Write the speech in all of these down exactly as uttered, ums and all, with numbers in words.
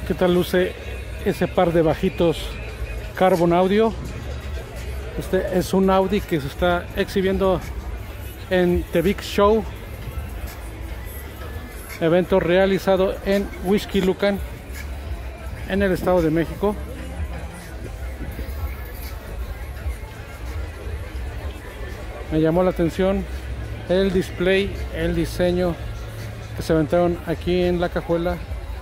¿Qué tal luce ese par de bajitos Carbon Audio? Este es un Audi que se está exhibiendo en The Big Show, evento realizado en Whisky Lucan, en el Estado de México. Me llamó la atención el display, el diseño que se aventaron aquí en la cajuela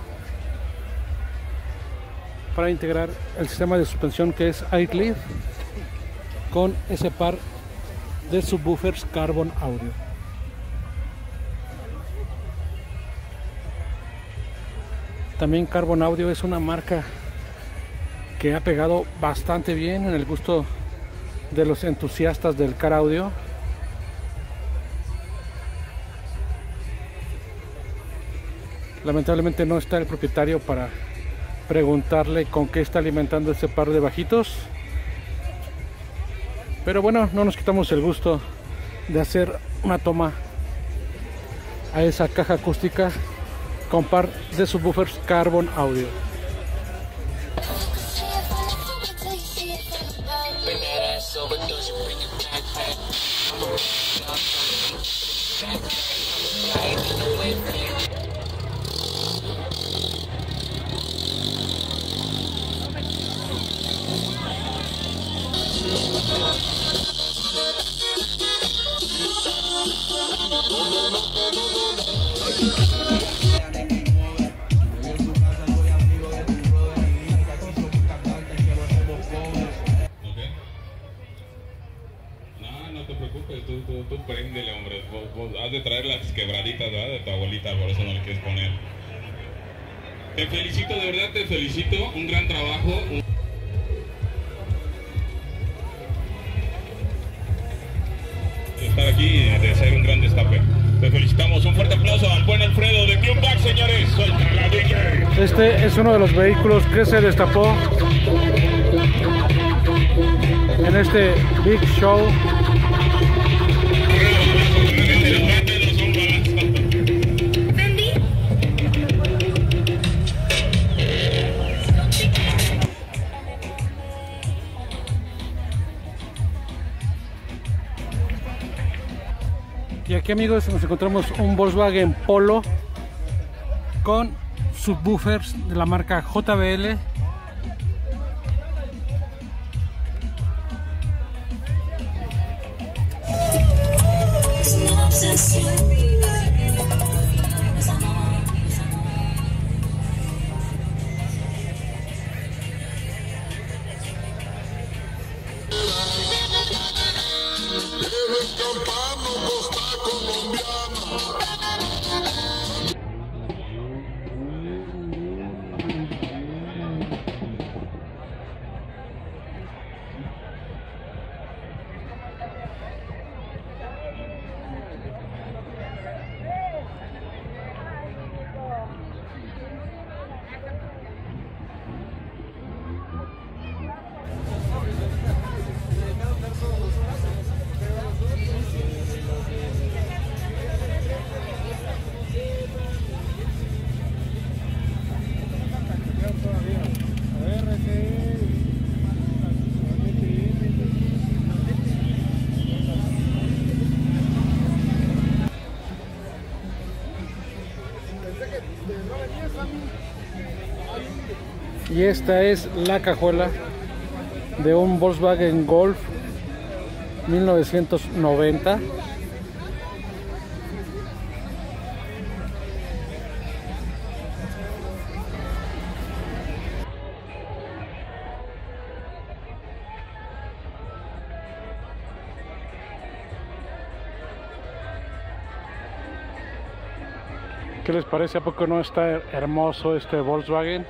para integrar el sistema de suspensión que es Airlead con ese par de subwoofers Carbon Audio. También Carbon Audio es una marca que ha pegado bastante bien en el gusto de los entusiastas del car audio. Lamentablemente no está el propietario para preguntarle con qué está alimentando ese par de bajitos, pero bueno, no nos quitamos el gusto de hacer una toma a esa caja acústica con par de subwoofers Carbon Audio. Tú, tú, tú préndele, hombre. Vos, vos has de traer las quebraditas, ¿verdad? De tu abuelita, por eso no le quieres poner. Te felicito, de verdad te felicito. Un gran trabajo. Un... de estar aquí y de ser un gran destape. Te felicitamos. Un fuerte aplauso al buen Alfredo de Clubback, señores. Suelta la D J. Este es uno de los vehículos que se destapó en este Big Show. Y aquí, amigos, nos encontramos un Volkswagen Polo con subwoofers de la marca J B L. Y esta es la cajuela de un Volkswagen Golf mil novecientos noventa. ¿Qué les parece? ¿A poco no está hermoso este Volkswagen?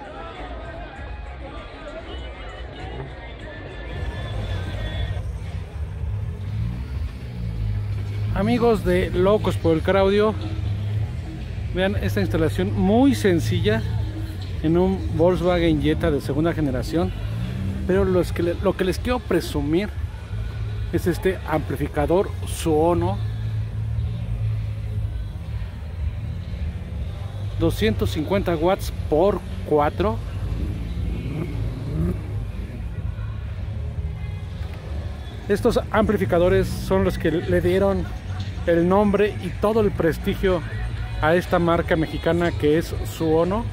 Amigos de Locos por el Car Audio, vean esta instalación muy sencilla en un Volkswagen Jetta de segunda generación, pero los que le, lo que les quiero presumir es este amplificador Suono doscientos cincuenta watts por cuatro. Estos amplificadores son los que le dieron el nombre y todo el prestigio a esta marca mexicana que es Suono.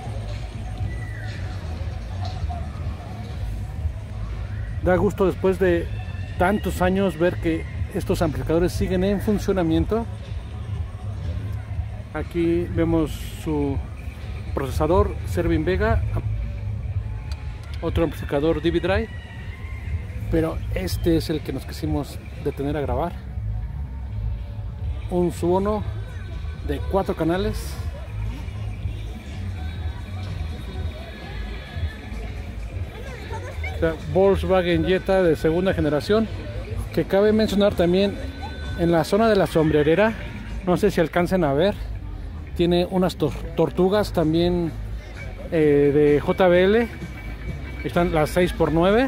Da gusto después de tantos años ver que estos amplificadores siguen en funcionamiento. Aquí vemos su procesador Servin Vega, otro amplificador D V Drive, pero este es el que nos quisimos detener a grabar. Un Suono de cuatro canales. Volkswagen Jetta de segunda generación, que cabe mencionar también en la zona de la sombrerera, no sé si alcancen a ver, tiene unas tor tortugas también eh, de J B L, están las seis por nueve.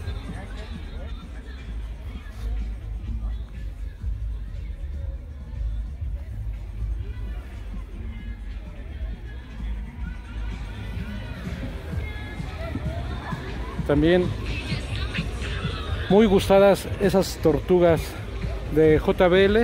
También muy gustadas esas tortugas de J B L.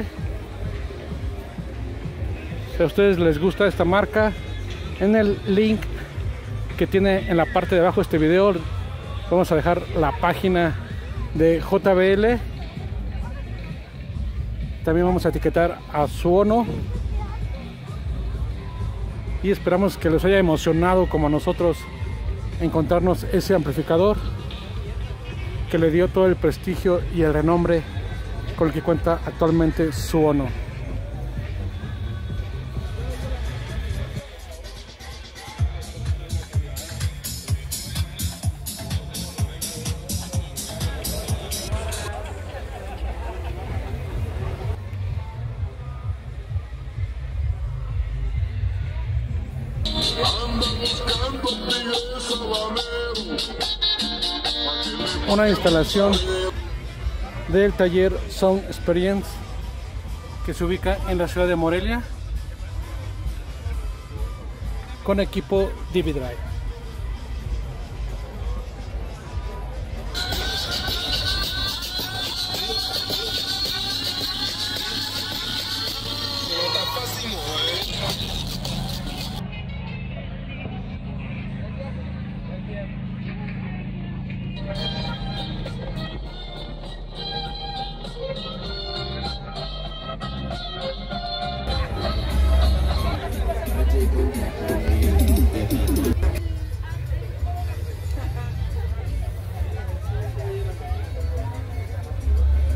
Si a ustedes les gusta esta marca, en el link que tiene en la parte de abajo de este video vamos a dejar la página de J B L. También vamos a etiquetar a Suono y esperamos que les haya emocionado como a nosotros encontrarnos ese amplificador que le dio todo el prestigio y el renombre con el que cuenta actualmente Suono. Una instalación del taller Sound Experience que se ubica en la ciudad de Morelia con equipo D V Drive.